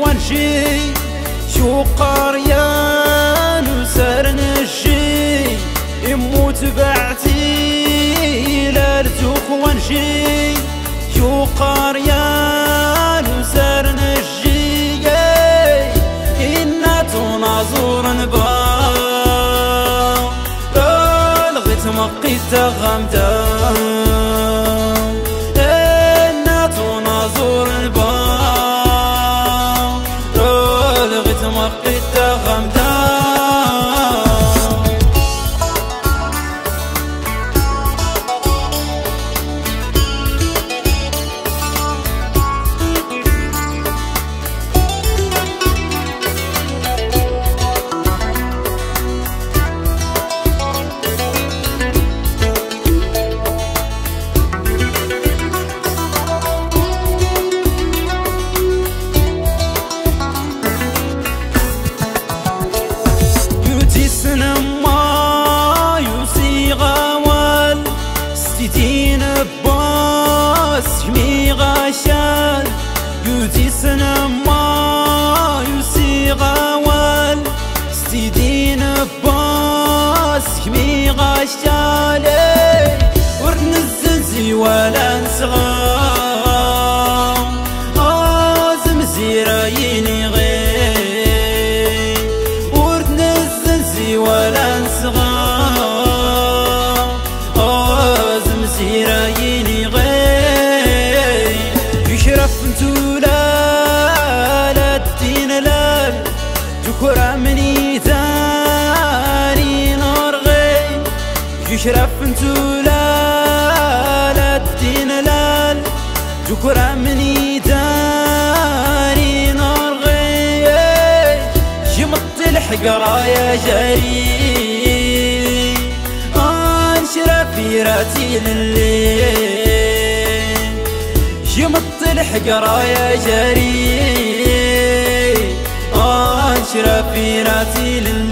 ونجي شو قريان وسار نجي يموت بعتي لارتوخ ونجي شو قريان وسار نجي إنا تناظر نبا لغيت مقيت غمدا إنا تناظر نبا لغيت مقيت غمدا ستين باس شمي غشال يوتي سنما يوسي غوال ستين باس شمي غشال ورن الزنزي ولا نسغام زمزيرايني غير ورن الزنزي ولا نسغام زمزيرايني غير يشرف نتولا للدين لال جكرة مني ثاني نار غير يشرف نتولا للدين لال جكرة مني ثاني نار غير جمط الحقرة يا جري شرفي راتي لليل جمط الحقرة يا جري شرفي راتي لليل